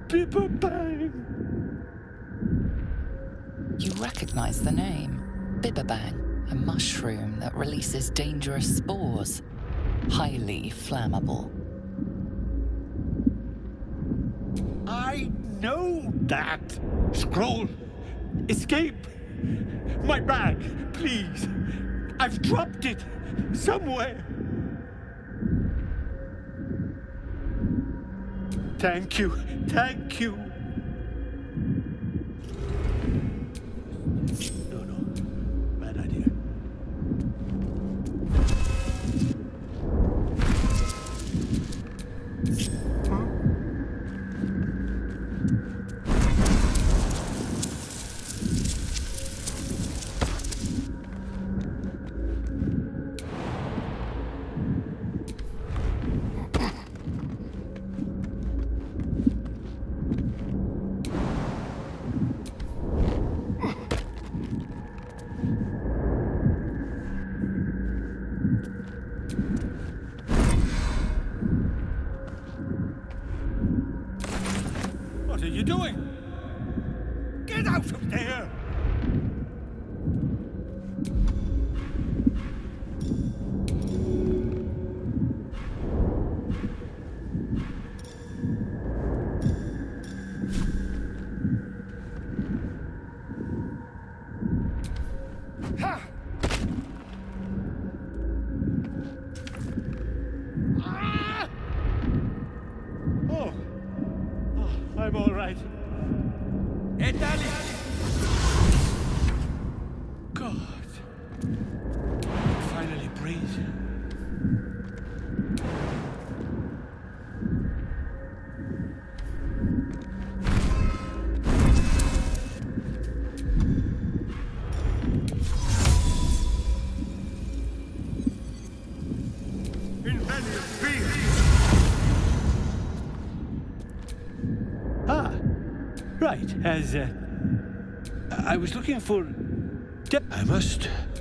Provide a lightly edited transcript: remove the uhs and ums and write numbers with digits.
Bibberbang! You recognize the name. Bibberbang, a mushroom that releases dangerous spores. Highly flammable. I know that! Scroll! Escape! My bag, please! I've dropped it somewhere! Thank you, thank you! No, bad idea. What are you doing? Get out of there! Ha! Ah! Oh, I'm all right. Hey, Danny! God. Finally breathe. Ah, right. As I was looking for... I must